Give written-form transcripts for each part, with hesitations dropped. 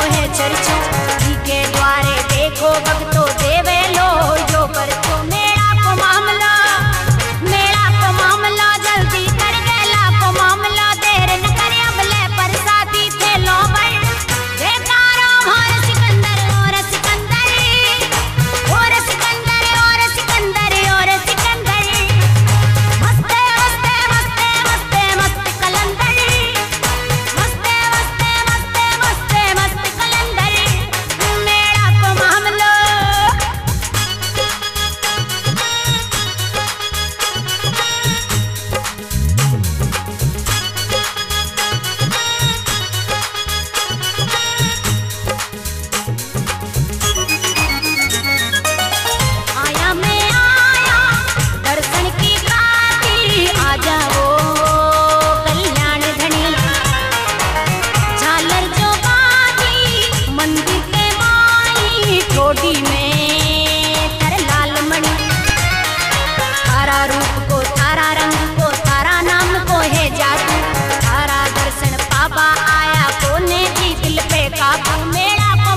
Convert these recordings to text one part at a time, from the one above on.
है चर्चो के द्वारे देखो भक्तो देवे लो जो परचो मेरा को मामला जल्दी कर गेला को मामला देर न करे अबले परसादी थेलो पर जयकारा और सिकंदर और सिकंदर और सिकंदर और सिकंदर और सिकंदर मस्ते मस्ते मस्ते मस्ते मस्त कलंदर मस्ते मस्ते मस्ते मस्ते मस्त कलंदर मेरा को मामला आया मैं आया दर्शन की गाती आ जाओ कल्याण धनी झालर जो बाजी मंदिर के माई ठोडी में तर लाल मणि तारा रूप को तारा रंग को तारा नाम को है जादू तारा दर्शन पापा आया कोने की दिल पे काबू मेरा को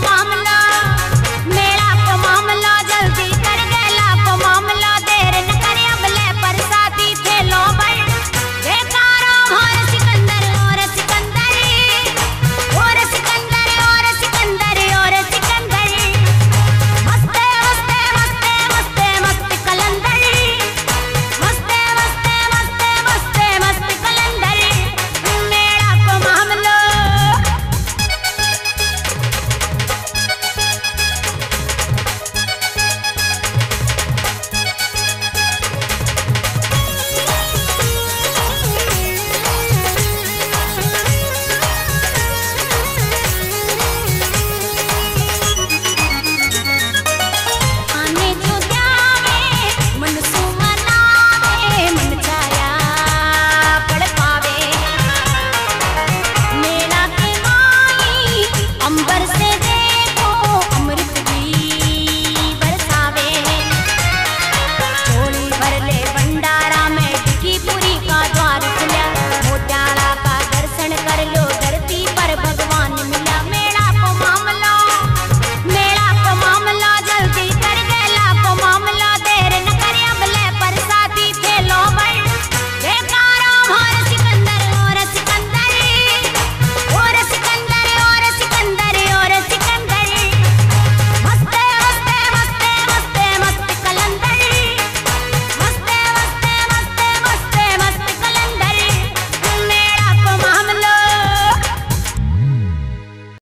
मामला जल्दी कर गेला को मामला देर न करे अबले परसादी थेलो पर जयकारा और सिकंदर और सिकंदर और सिकंदर और सिकंदर और सिकंदर मस्ते मस्ते मस्ते मस्ते मस्त कलंदर मस्ते मस्ते मस्ते मस्ते मस्त कलंदर मेरा को मामला आने जो ध्यावे मन सु मनावे मन छाया पड़ पावे मेला के माई अंबर से देखो अमृत भी बरसावे झोली भर ले भंडारा में टिकी पूरी का द्वार